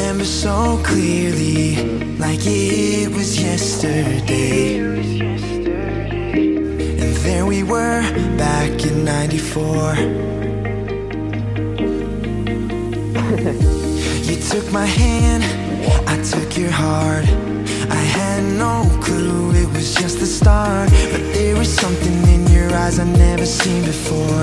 remember so clearly, like it was yesterday. And there we were, back in '94. You took my hand, I took your heart. I had no clue, it was just the start. But there was something in your eyes I'd never seen before.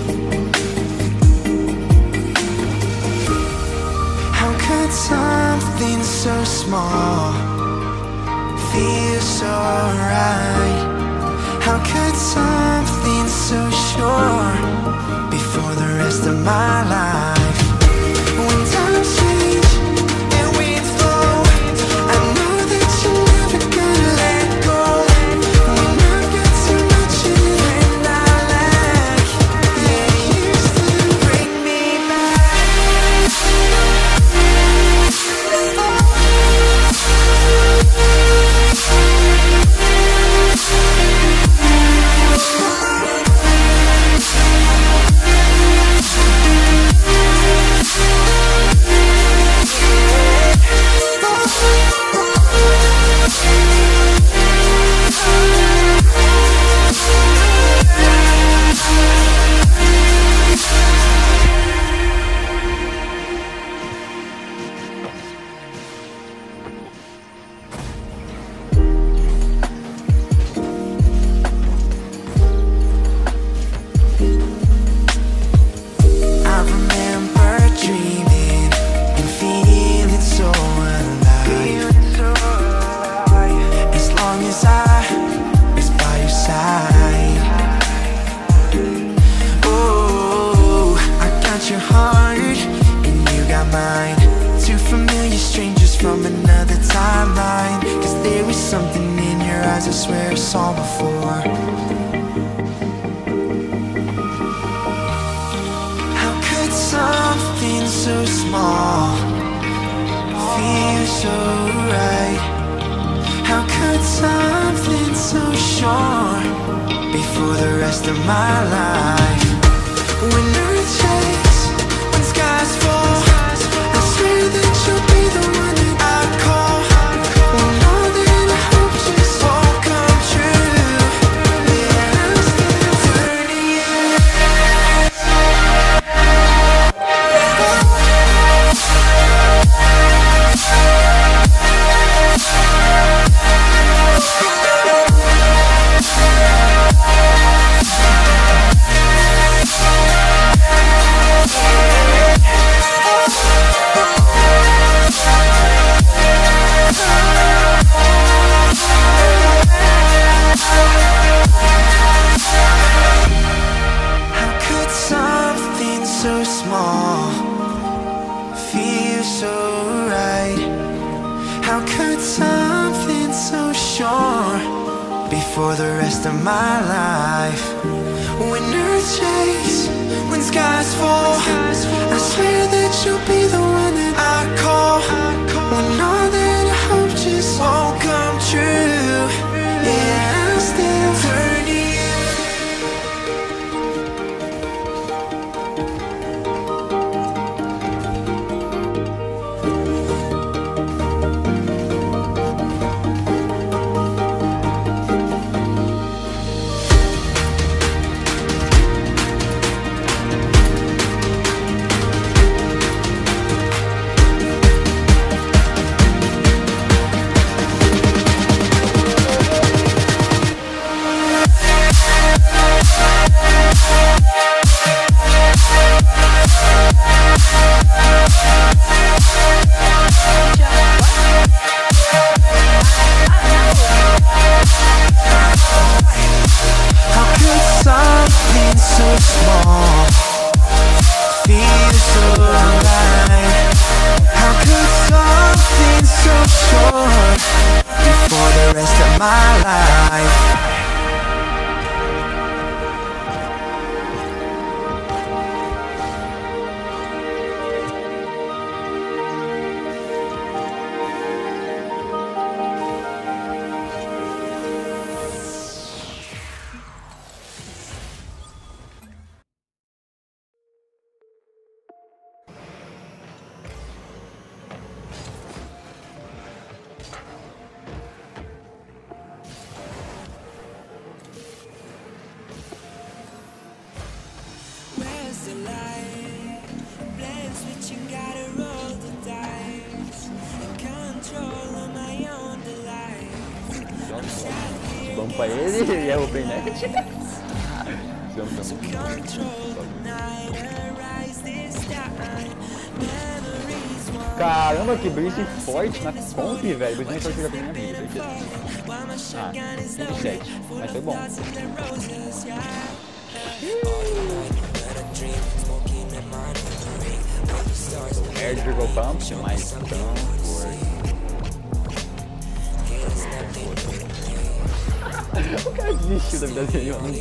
How could something so small feel so right? How could something so sure be for the rest of my life? When times change and winds blow, I know that you're never gonna let go. When I've got too much and I lack, yeah, you still bring me back. I swear I saw before. How could something so small feel so right? How could something so sure be for the rest of my life? When earth shakes, when skies fall, I swear that you'll be the one that I call. When all that I hope just won't come true, yeah, I'm still turning you. So small, feel so right. How could something so sure be for the rest of my life? When earth shakes, when skies fall, I swear that you'll be the one that I call. When all that I hope just won't come true, yeah, I'm still turning. My life. you gotta roll the dice and control of my own delight. I'm sat here Vamos pra ele e é o Bennett. so control the night, arise this time. Memories won't Caramba, que breeze forte na comp, velho. Breeze mais forte que eu já vi na minha vida. Ah, 27. Mas foi bom. Air Dribble Pump, mais tão forte. O cara desistiu da vida dele, mano.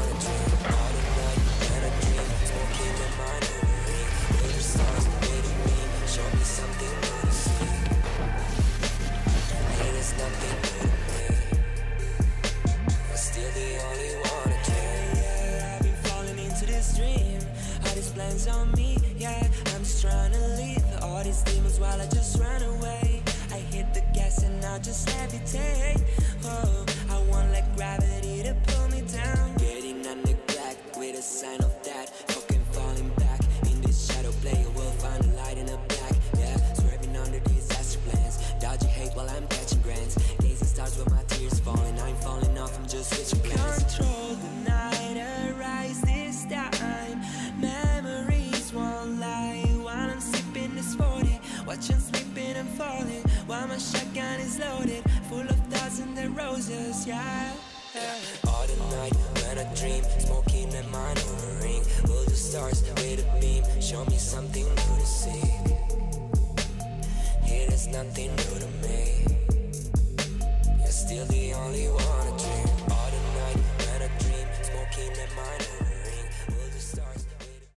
Plans on me, yeah. I'm just trying to leave all these demons while I just run away. I hit the gas and I just levitate. Oh, I want like gravity to pull me down. Getting under black with a sign of that. Fucking falling back in this shadow play. We'll find a light in the black, yeah. Swerving under disaster plans. Dodging hate while I'm catching grants. Gazing stars with my tears falling. I'm falling off, I'm just switching plans. Control the night, arise this time. Memories won't lie while I'm sipping this 40. Watching slipping and falling while my shotgun is loaded, full of thoughts and the roses, yeah. All the night when I dream, smoking my mind over a ring. Will the stars with a beam show me something new to see? Here there's nothing new to me.